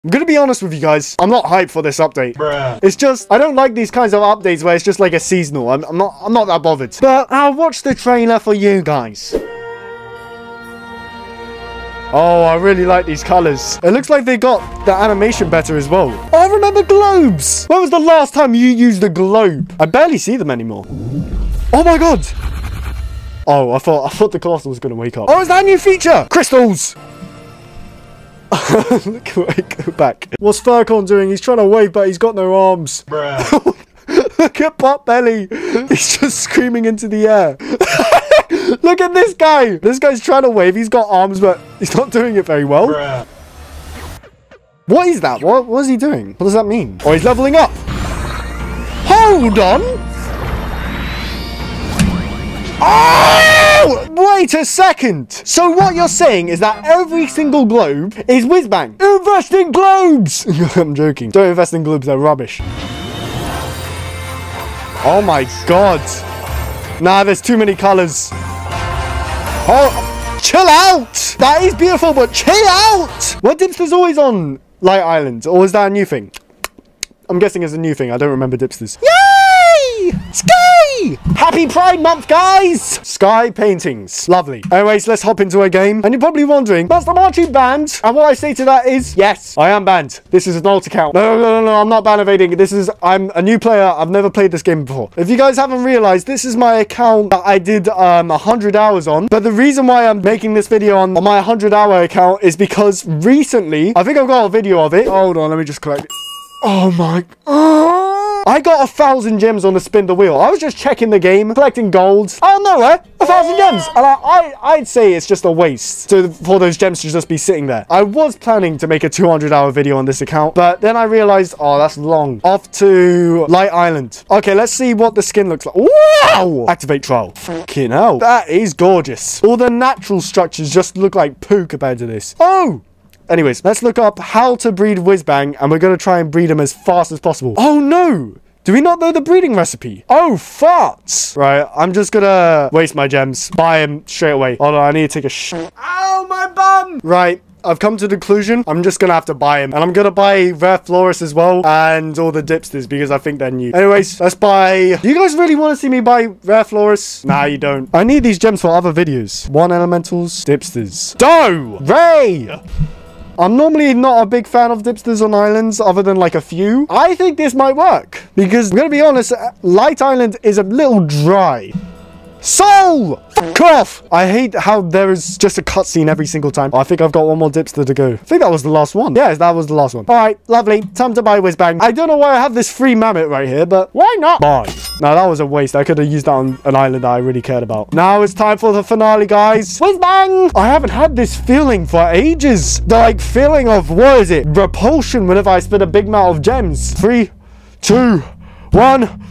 I'm gonna be honest with you guys. I'm not hyped for this update. Bruh. It's just, I don't like these kinds of updates where it's just like a seasonal. I'm not that bothered. But I'll watch the trailer for you guys. Oh, I really like these colors. It looks like they got the animation better as well. Oh, I remember globes. When was the last time you used a globe? I barely see them anymore. Oh my god. Oh, I thought the castle was gonna wake up. Oh, is that a new feature? Crystals. Look, go back. What's Furcon doing? He's trying to wave, but he's got no arms. Bruh. Look at Potbelly. He's just screaming into the air. Look at this guy. This guy's trying to wave. He's got arms, but he's not doing it very well. Bruh. What is that? What is he doing? What does that mean? Oh, he's leveling up. Hold on. Oh! Wait a second. So what you're saying is that every single globe is whiz-bang. Invest in globes. I'm joking. Don't invest in globes. They're rubbish. Oh my god. Nah, there's too many colors. Oh, chill out. That is beautiful, but chill out. What Dipster's always on Light Island? Or is that a new thing? I'm guessing it's a new thing. I don't remember Dipsters. Yay! Sky! Happy Pride Month, guys! Sky paintings. Lovely. Anyways, let's hop into a game. And you're probably wondering, Master Marchie banned? And what I say to that is, yes, I am banned. This is an alt account. No, I'm not ban evading. I'm a new player. I've never played this game before. If you guys haven't realized, this is my account that I did 100 hours on. But the reason why I'm making this video on my 100-hour account is because recently, I think I've got a video of it. Hold on, let me just collect it. Oh my... I got 1,000 gems on the spin the wheel. I was just checking the game, collecting gold. Oh no, 1,000 gems. And I'd say it's just a waste for those gems to just be sitting there. I was planning to make a 200-hour video on this account, but then I realized, oh, that's long. Off to Light Island. Okay, let's see what the skin looks like. Wow! Activate trial. Fucking hell. That is gorgeous. All the natural structures just look like poo compared to this. Oh! Anyways, let's look up how to breed Whizbang, and we're going to try and breed him as fast as possible. Oh, no! Do we not know the breeding recipe? Oh, farts! Right, I'm just going to waste my gems. Buy him straight away. Hold on, I need to take a shit. Ow, my bum! Right, I've come to the conclusion. I'm just going to have to buy him. And I'm going to buy Rare Florist as well, and all the Dipsters, because I think they're new. Anyways, let's buy... Do you guys really want to see me buy Rare Florist? Nah, you don't. I need these gems for other videos. 1 Elementals, Dipsters. Do! Ray! I'm normally not a big fan of Dipsters on islands other than like a few. I think this might work because I'm going to be honest, Light Island is a little dry. Soul! Fuck off! I hate how there is just a cutscene every single time. Oh, I think I've got one more Dipster to go. I think that was the last one. Yes, that was the last one. All right, lovely. Time to buy Whizbang. I don't know why I have this free mammoth right here, but why not buy? No, that was a waste. I could have used that on an island that I really cared about. Now it's time for the finale, guys. Whizbang! I haven't had this feeling for ages. The like feeling of, what is it? Repulsion whenever I spend a big amount of gems. 3, 2, 1.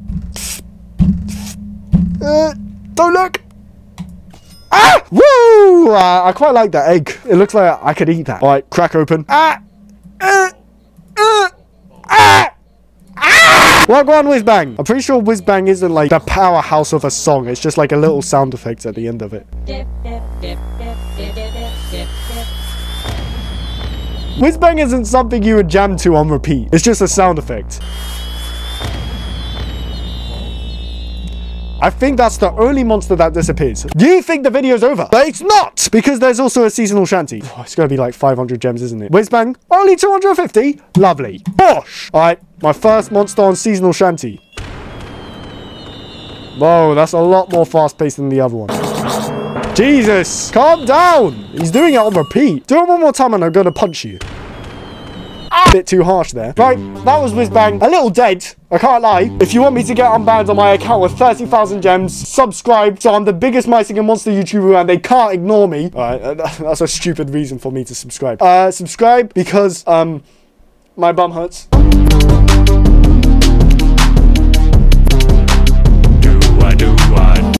Don't look. Ah! Woo! I quite like that egg. It looks like I could eat that. All right, crack open. Wagwan Whizbang. I'm pretty sure Whizbang isn't like the powerhouse of a song. It's just like a little sound effect at the end of it. Whizbang isn't something you would jam to on repeat. It's just a sound effect. I think that's the only monster that disappears. You think the video's over, but it's not, because there's also a seasonal shanty. Oh, it's gonna be like 500 gems, isn't it? Whizbang, only 250? Lovely. Bosh! All right, my first monster on seasonal shanty. Whoa, that's a lot more fast-paced than the other one. Jesus, calm down. He's doing it on repeat. Do it one more time and I'm gonna punch you. Bit too harsh there. Right, that was Whizbang. A little dead, I can't lie. If you want me to get unbanned on my account with 30,000 gems, subscribe. So I'm the biggest My Singing Monster YouTuber and they can't ignore me. Alright, that's a stupid reason for me to subscribe. Subscribe because, my bum hurts.